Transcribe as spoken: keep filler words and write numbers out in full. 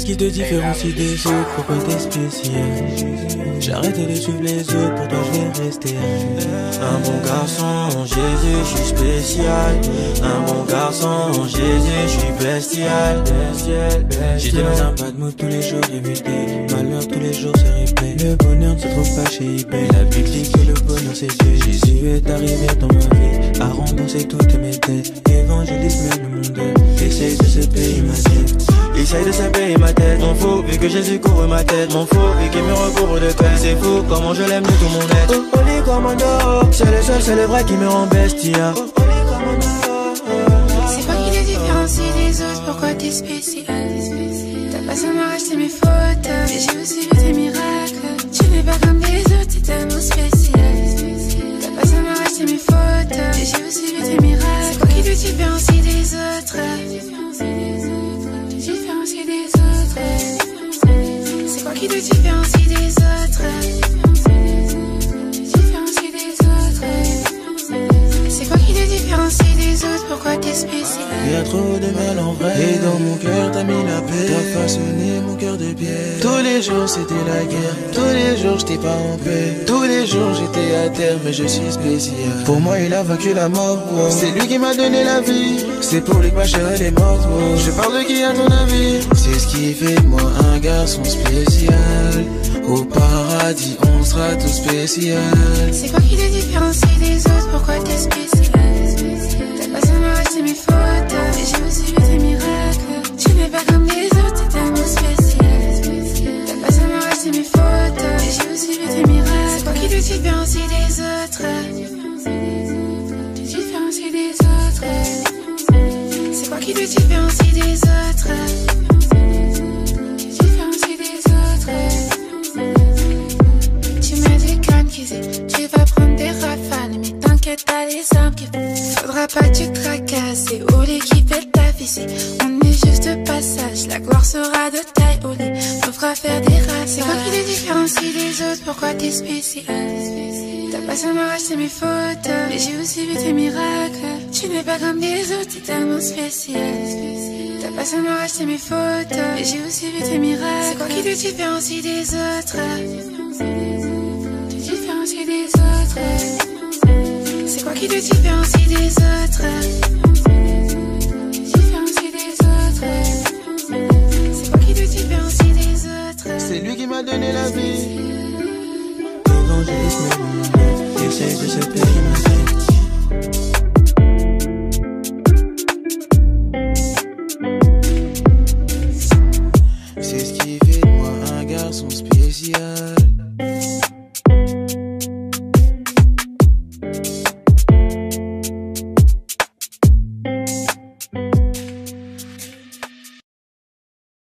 Qu'est-ce qui te différencie des autres? Pourquoi t'es spécial? J'ai arrêté de suivre les autres, pour toi je vais rester un bon garçon, Jésus, je suis spécial. Un bon garçon, Jésus, je suis bestial. J'étais dans un bad mood tous les jours, j'ai vu des malheurs tous les jours, c'est replay. Le bonheur ne se trouve pas chez eBay. La plus clique que le bonheur c'est Dieu. Jésus est arrivé dans ma vie, à rembourser toutes mes dettes. Évangéliste mène le monde, essaye de se payer ma tête. Essaye de se payer ma tête, m'en fous, vu que Jésus couvre ma tête, m'en fous, vu qu'il me recouvre de paix. C'est fou, comment je l'aime de tout mon être. Oh, Holy Commando, c'est le seul, c'est le vrai qui me rend bestia. Oh, Holy Commando. C'est quoi qui te différencie des autres? Pourquoi t'es spécial? T'as pas seulement racheté mes fautes, mais j'ai aussi vu tes miracles. Tu n'es pas comme les autres, t'es tellement spécial. T'as pas seulement racheté mes fautes, mais j'ai aussi vu tes miracles. C'est quoi qui te différencie des autres? Différencie des autres. C'est quoi qui te différencie des autres? Différencie des autres. C'est quoi qui te différencie des autres? Pourquoi t'es spécial? Il y a trop de mal en vrai, et dans mon cœur t'as mis la paix. T'as façonné mon cœur de pierre. Tous les jours c'était la guerre, tous les jours j'étais pas en paix. Tous les jours j'étais à terre, mais je suis spécial. Pour moi il a vaincu la mort, wow. C'est lui qui m'a donné la vie, c'est pour lui que ma chair elle est morte, wow. Je parle de qui à ton avis? C'est ce qui fait de moi un garçon spécial. Au paradis on sera tous spécial. C'est quoi qui te différencie des autres? Pourquoi t'es spécial? T'as pas seulement racheté mes fautes, mais j'ai aussi vu tes miracles. Tu n'es pas comme les autres, t'es tellement spécial. T'as pas seulement racheté mes fautes, mais j'ai aussi vu tes miracles. C'est quoi qui te différencie des autres? Te différencie des autres. C'est quoi qui te différencie des autres? Te différencie des autres. Tu me dis calme, tu vas prendre des rafales, mais t'inquiète, t'as les armes qu'il faut. Faudra pas que tu tracasses, c'est Oli qui fait ta vie. Si on est juste de passage, la gloire sera de taille. Oli nous fera faire des rafales. C'est quoi qui te différencie des autres? Pourquoi t'es spécial? T'as pas seulement racheté mes fautes, mais j'ai aussi vu tes miracles. Tu n'es pas comme les autres, t'es tellement spécial. T'as pas seulement racheté mes fautes, mais j'ai aussi vu tes miracles. C'est quoi qui te différencie des autres? Te différencie des autres. C'est quoi qui te différencie des autres? Te différencie des autres. C'est quoi qui te différencie des autres? C'est lui qui m'a donné la vie. Évangéliste mène le monde, essaye de se payer ma tête. C'est ce qui fait de moi un garçon spécial.